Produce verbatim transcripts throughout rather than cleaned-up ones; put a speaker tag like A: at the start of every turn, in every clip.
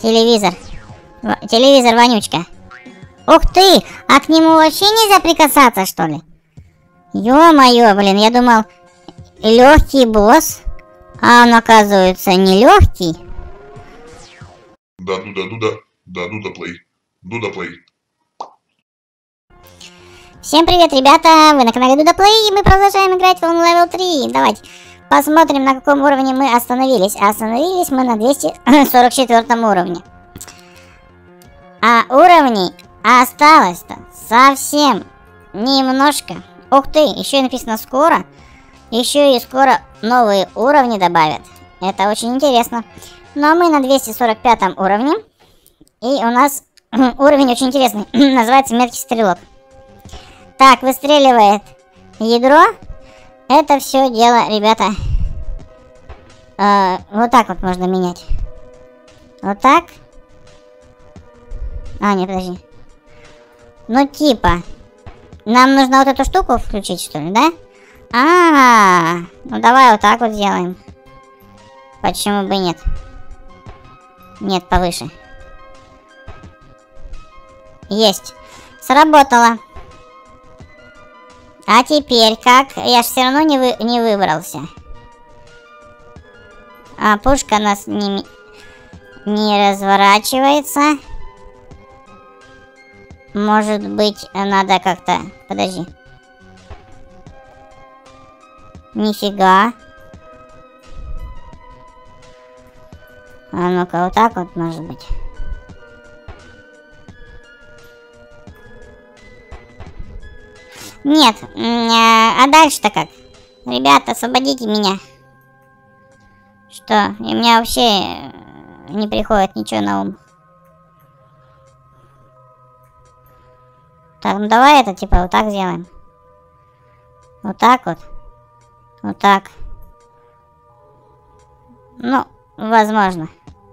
A: Телевизор. В... Телевизор вонючка. Ух ты! А к нему вообще нельзя прикасаться, что ли? Ё-моё, блин, я думал, легкий босс. А он, оказывается, не легкий.
B: Да, Дуда, Дуда. Да, Дуда плей. Дуда плей.
A: Всем привет, ребята! Вы на канале Дуда Плей, и мы продолжаем играть в Level три. Давайте посмотрим, на каком уровне мы остановились. Остановились мы на двести сорок четвёртом уровне. А уровней осталось-то совсем немножко. Ух ты, еще и написано скоро. Еще и скоро новые уровни добавят. Это очень интересно. Но мы на двести сорок пятом уровне. И у нас уровень очень интересный. Называется меткий стрелок. Так, выстреливает ядро. Это все дело, ребята. Э, вот так вот можно менять. Вот так. А, нет, подожди. Ну, типа. Нам нужно вот эту штуку включить, что ли, да? А, -а, -а. Ну давай вот так вот сделаем. Почему бы нет? Нет, повыше. Есть. Сработало. А теперь как? Я ж все равно не, вы, не выбрался. А пушка у нас не, не разворачивается. Может быть, надо как-то... Подожди. Нифига. А ну-ка, вот так вот, может быть. Нет, а дальше-то как? Ребята, освободите меня. Что? И у меня вообще не приходит ничего на ум. Так, ну давай это типа вот так сделаем. Вот так вот. Вот так. Ну, возможно.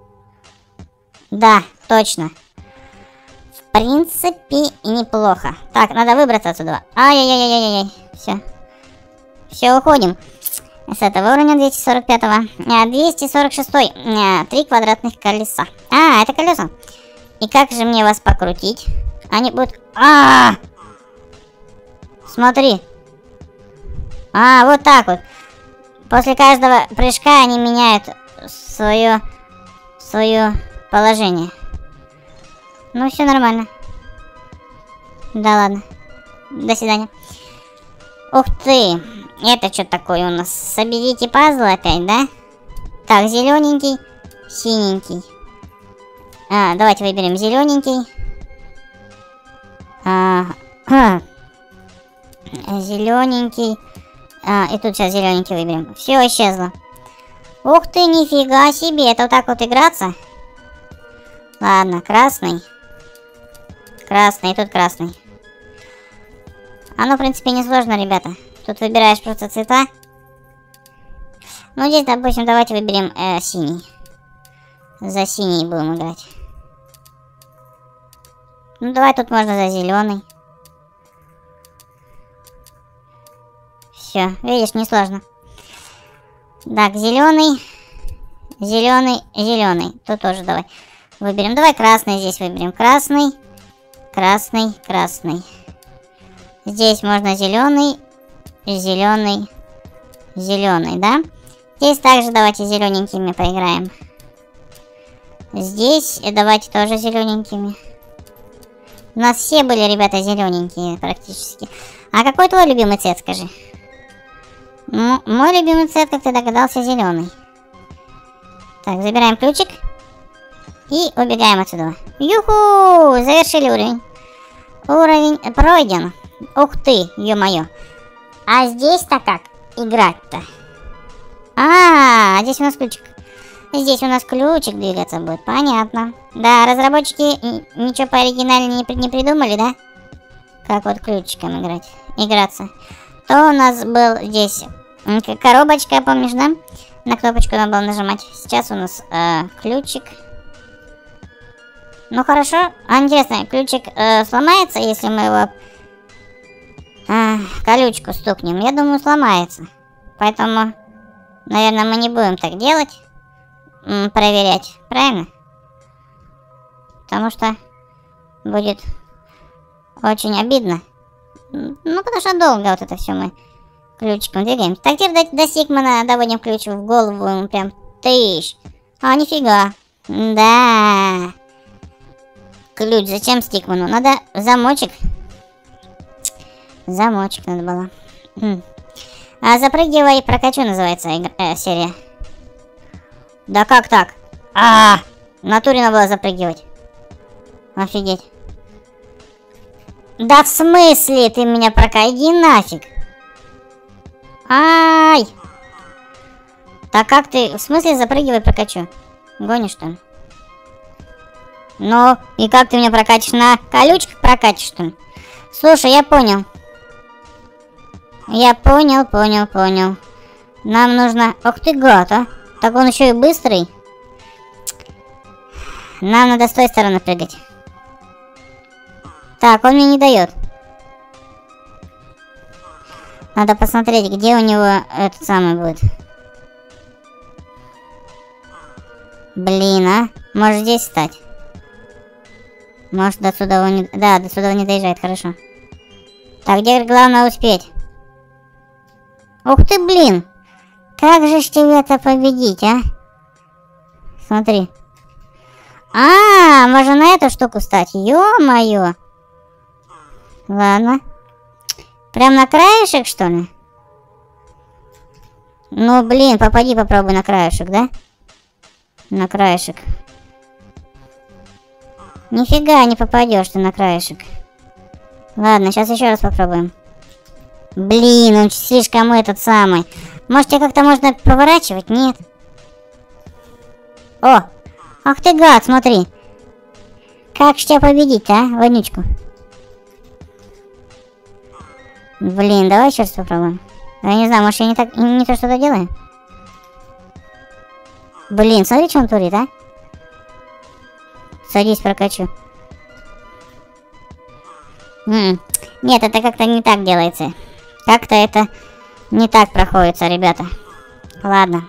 A: Да, точно. В принципе, неплохо. Так, надо выбраться отсюда. Ай-яй-яй-яй-яй. Все. Все, уходим. С этого уровня двести сорок пятого. двести сорок шестой. Три квадратных колеса. А, это колеса. И как же мне вас покрутить? Они будут... А, -а, а Смотри. А, вот так вот. После каждого прыжка они меняют свое... свое положение. Ну, все нормально. Да ладно. До свидания. Ух ты. Это что такое у нас? Соберите пазлы опять, да? Так, зелененький, синенький. А, давайте выберем зелененький. А, зелененький. А, и тут сейчас зелененький выберем. Все исчезло. Ух ты, нифига себе. Это вот так вот играться? Ладно, красный. Красный, и тут красный. Оно, в принципе, не сложно, ребята. Тут выбираешь просто цвета. Ну, здесь, допустим, давайте выберем э, синий. За синий будем играть. Ну, давай тут можно за зеленый. Все, видишь, не сложно. Так, зеленый. Зеленый, зеленый. Тут тоже давай выберем. Давай красный здесь выберем. Красный. Красный, красный. Здесь можно зеленый, зеленый, зеленый, да? Здесь также давайте зелененькими поиграем. Здесь давайте тоже зелененькими. У нас все были, ребята, зелененькие практически. А какой твой любимый цвет, скажи? Ну, мой любимый цвет, как ты догадался, зеленый. Так, забираем ключик. И убегаем отсюда. Юху! Завершили уровень. Уровень пройден. Ух ты, ё-моё. А здесь-то как играть-то? А, -а, а, здесь у нас ключик. Здесь у нас ключик двигаться будет. Понятно. Да, разработчики ничего пооригинальнее не, не придумали, да? Как вот ключиком играть. Играться. То у нас был здесь коробочка, помнишь, да? На кнопочку надо было нажимать. Сейчас у нас э, ключик. Ну хорошо. А интересно, ключик э, сломается, если мы его э, колючку стукнем? Я думаю, сломается. Поэтому, наверное, мы не будем так делать. М, проверять. Правильно? потому что будет очень обидно. Ну, потому что долго вот это все мы ключиком двигаем. Так, теперь до, до Стикмана доводим ключ в голову, ему прям тыщ. А, нифига. Да. Ключ, зачем Стикману? Надо замочек. Замочек надо было. Хм. А запрыгивай, прокачу называется э, серия. Да как так? А, -а, -а! В натуре надо было запрыгивать. Офигеть. Да в смысле ты меня прокачай? Иди нафиг. Ай! Так как ты... В смысле запрыгивай, прокачу? Гонишь что ли? Ну, и как ты меня прокатишь? На колючках прокатишь что ли? Слушай, я понял. Я понял, понял, понял. Нам нужно... Ох ты гад, а! Так он еще и быстрый. Нам надо с той стороны прыгать. Так, он мне не дает. Надо посмотреть, где у него этот самый будет. Блин, а? Может здесь встать? Может до сюда он не... Да, до сюда он не доезжает, хорошо. Так, где главное успеть? Ух ты, блин! Как же ж тебе это победить, а? Смотри. А, можно на эту штуку встать. Ё-моё. Ладно. Прям на краешек, что ли? Ну, блин, попади, попробуй на краешек, да? На краешек. Нифига не попадешь ты на краешек. Ладно, сейчас еще раз попробуем. Блин, он слишком этот самый. Может, тебе как-то можно поворачивать? Нет. О! Ах ты гад, смотри. Как ж тебя победить, а, вонючку? Блин, давай еще раз попробуем. Я не знаю, может я не так, не то что-то делаю? Блин, смотри, что он творит, а? Садись, прокачу. М-м. Нет, это как-то не так делается. Как-то это не так проходится, ребята. Ладно.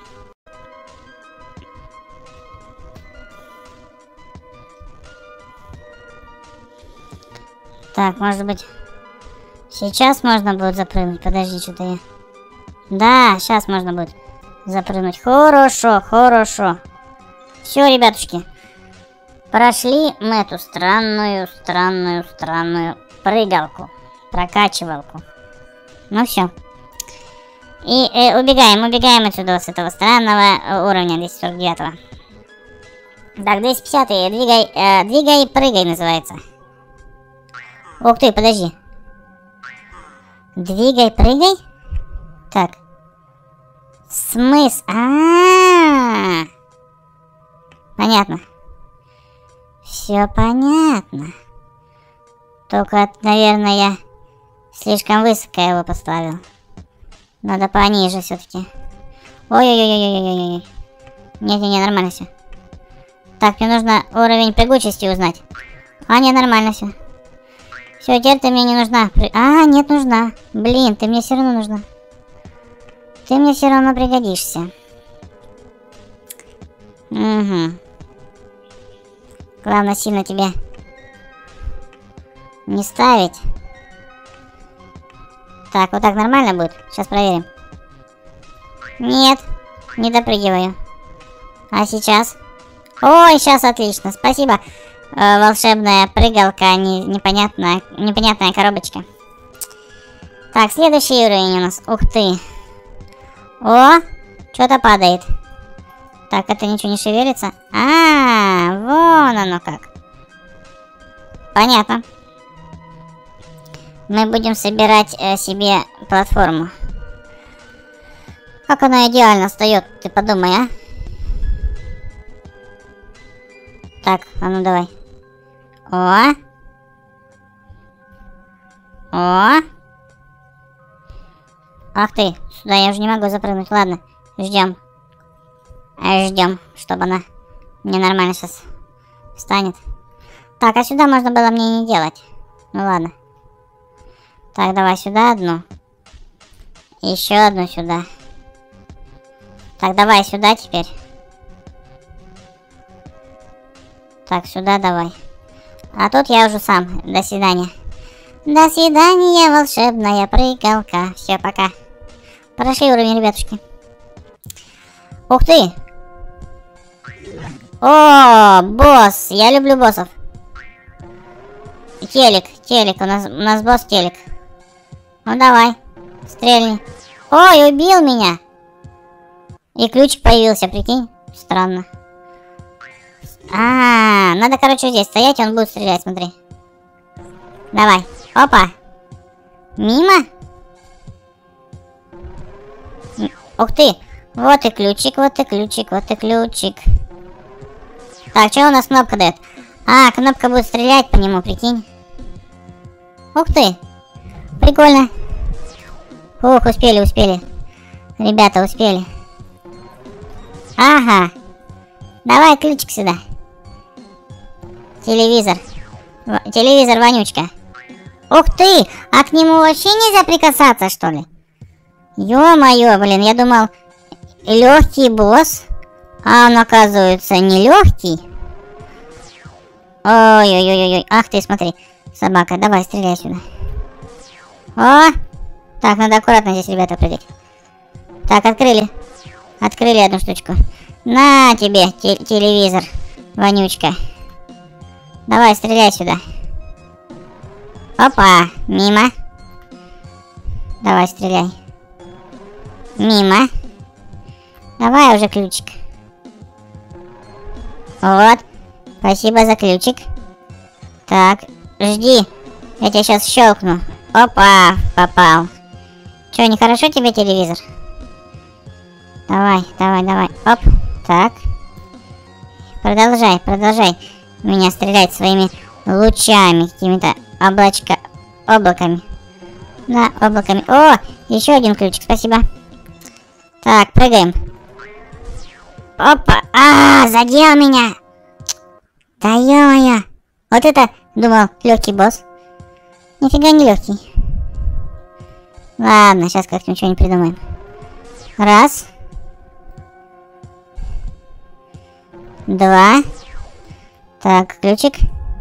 A: Так, может быть... Сейчас можно будет запрыгнуть. Подожди, что-то я... Да, сейчас можно будет запрыгнуть. Хорошо, хорошо. Все, ребятушки. Прошли мы эту странную, странную, странную прыгалку. Прокачивалку. Ну все. И э, убегаем, убегаем отсюда с этого странного уровня двести сорок девятого. Так, двести пятьдесят, двигай, э, двигай, прыгай называется. Ух ты, подожди. Двигай, прыгай? Так. Смысл? А-а-а! Понятно. Все понятно. Только, наверное, я слишком высоко его поставил. Надо пониже все-таки. Ой-ой-ой-ой-ой-ой-ой. Нет-не-не, нормально все. Так, мне нужно уровень прыгучести узнать. А, не, нормально все. Все, теперь ты мне не нужна. А, нет, нужна. Блин, ты мне все равно нужна. Ты мне все равно пригодишься. Угу. Главное, сильно тебе не ставить. Так, вот так нормально будет? Сейчас проверим. Нет, не допрыгиваю. А сейчас? Ой, сейчас отлично, спасибо. Э, волшебная прыгалка, не, непонятная, непонятная коробочка. Так, следующий уровень у нас. Ух ты. О, что-то падает. Так, это ничего не шевелится. А, вон оно как. Понятно. Мы будем собирать э, себе платформу. Как она идеально встает, ты подумай, а? Так, а ну давай. О! О! Ах ты, сюда я уже не могу запрыгнуть. Ладно, ждем. Ждем, чтобы она мне нормально сейчас встанет. Так, а сюда можно было мне не делать. Ну ладно. Так, давай сюда одну. Еще одну сюда. Так, давай сюда теперь. Так, сюда давай. А тут я уже сам. До свидания. До свидания, волшебная прыгалка. Все, пока. Прошли уровень, ребятушки. Ух ты! О, босс! Я люблю боссов. Телек, телек. У нас, у нас босс телек. Ну давай, стрельни. Ой, убил меня! И ключик появился, прикинь? Странно. А, -а, -а надо, короче, здесь стоять, он будет стрелять, смотри. Давай. Опа. Мимо? Ух ты. Вот и ключик, вот и ключик, вот и ключик. Так, что у нас кнопка дает? А, кнопка будет стрелять по нему, прикинь. Ух ты. Прикольно. Ух, успели, успели. Ребята, успели. Ага. Давай ключик сюда. Телевизор. В телевизор, вонючка. Ух ты! А к нему вообще нельзя прикасаться, что ли? Ё-моё, блин, я думал, легкий босс. А он, оказывается, не легкий. Ой-ой-ой-ой. Ах ты, смотри. Собака, давай, стреляй сюда. О! Так, надо аккуратно здесь, ребята, прыгать. Так, открыли. Открыли одну штучку. На тебе, те телевизор, вонючка. Давай, стреляй сюда. Опа, мимо. Давай, стреляй. Мимо. Давай уже ключик. Вот. Спасибо за ключик. Так, жди. Я тебя сейчас щелкну. Опа, попал. Че, нехорошо тебе телевизор? Давай, давай, давай. Оп, так. Продолжай, продолжай меня стрелять своими лучами, какими-то облачка, облаками. Да, облаками. О, еще один ключик, спасибо. Так, прыгаем. Опа, а, задел меня. Да ё-моё. Вот это, думал, легкий босс. Нифига не легкий. Ладно, сейчас как-нибудь что-нибудь придумаем. Раз. Два. Так, ключик.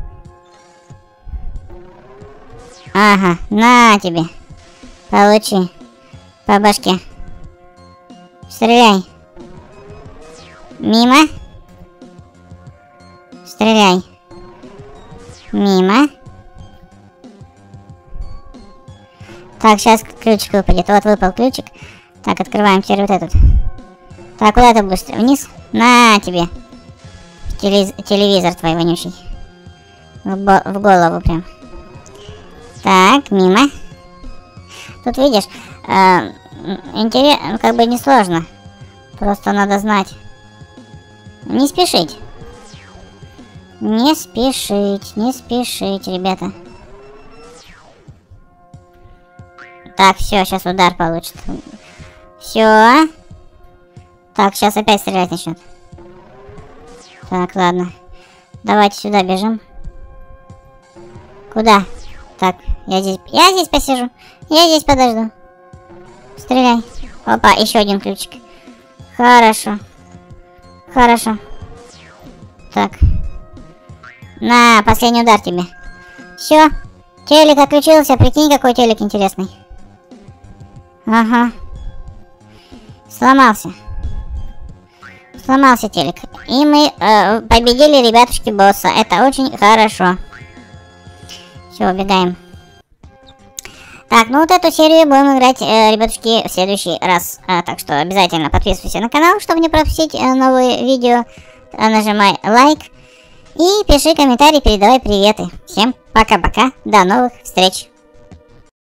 A: Ага, на тебе. Получи. По башке. Стреляй. Мимо. Стреляй. Мимо. Так, сейчас ключик выпадет. Вот выпал ключик. Так, открываем теперь вот этот. Так, куда ты будешь? Вниз? На тебе. Телез... Телевизор твой вонючий. В, бо... в голову прям. Так, мимо. Тут видишь, э, интересно, как бы несложно. Просто надо знать. Не спешить. Не спешить, не спешить, ребята. Так, все, сейчас удар получит. Все. Так, сейчас опять стрелять начнет. Так, ладно. Давайте сюда бежим. Куда? Так, я здесь, я здесь посижу. Я здесь подожду. Стреляй. Опа, еще один ключик. Хорошо. Хорошо. Так. На, последний удар тебе. Все. Телек отключился. Прикинь, какой телек интересный. Ага. Сломался. Сломался телек. И мы э, победили, ребятушки, босса. Это очень хорошо. Все, убегаем. Так, ну вот эту серию будем играть, э, ребятушки, в следующий раз. А, так что обязательно подписывайся на канал, чтобы не пропустить э, новые видео. А, нажимай лайк. И пиши комментарии, передавай приветы. Всем пока-пока. До новых встреч.